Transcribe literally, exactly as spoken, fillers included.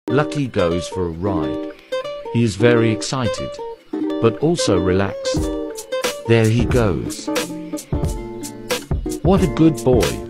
Lucky goes for a ride. He is very excited, but also relaxed. There he goes. What a good boy.